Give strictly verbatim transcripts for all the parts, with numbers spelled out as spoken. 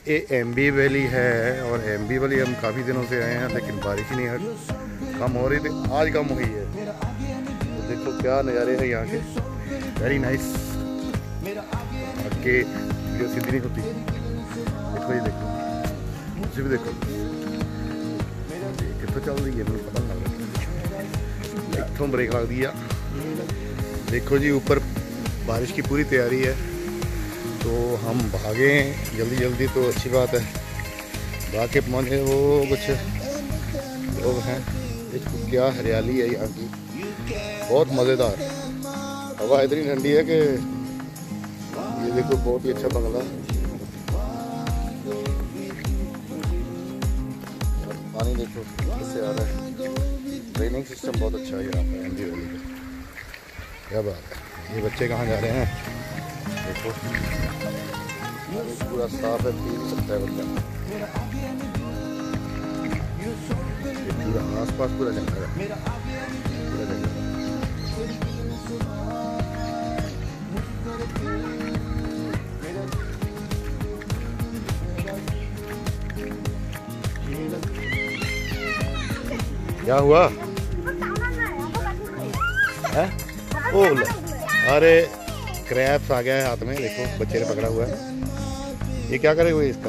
ये MB valley है और एमबी वैली हम काफ़ी दिनों से आए हैं लेकिन बारिश ही नहीं हट कम हो रही थी, आज कम हुई है। तो देखो क्या नज़ारे हैं यहाँ के, वेरी नाइस। आगे वीडियो सीधी नहीं होती, देखो ये देखो, मुझे भी देखो कितना चल रही है, मुझे पता नहीं लग रहा। इतों ब्रेक लग दिया। देखो जी ऊपर बारिश की पूरी तैयारी है, तो हम भागे जल्दी जल्दी, तो अच्छी बात है। भाग के पहुँचे, वो कुछ लोग हैं। देखो क्या हरियाली है यहाँ की, बहुत मज़ेदार। हवा इतनी ठंडी है कि ये देखो बहुत ही अच्छा बंगला। पानी देखो किससे आ रहा है, ड्रेनिंग सिस्टम बहुत अच्छा है यहाँ पर एमबी वैली का। क्या बात है। ये बच्चे कहाँ जा रहे हैं, देखो पूरा साफ है, पी भी सकता है बच्चा। ये पूरा आस पास पूरा जंगल है, पूरा जंगल। क्या हुआ है? ओ अरे क्रैप्स आ गया है हाथ में, देखो बच्चे ने पकड़ा हुआ है। ये क्या करेंगे इसका,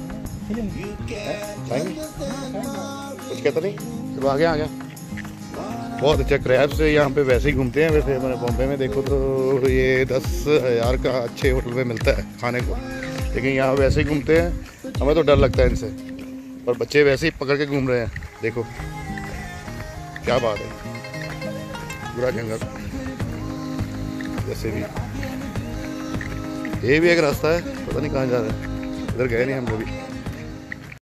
खाएंगे? कुछ कहता नहीं, चलो आगे आ गया। बहुत अच्छा क्रैप्स यहाँ पे वैसे ही घूमते हैं। वैसे हमारे बॉम्बे में देखो तो ये दस हज़ार का अच्छे होटल में मिलता है खाने को, लेकिन यहाँ वैसे ही घूमते हैं। हमें तो डर लगता है इनसे, और बच्चे वैसे ही पकड़ के घूम रहे हैं। देखो क्या बात है, पूरा जंगल जैसे भी। ये भी एक रास्ता है, पता नहीं कहाँ जा रहा है, इधर गए नहीं हम लोग भी।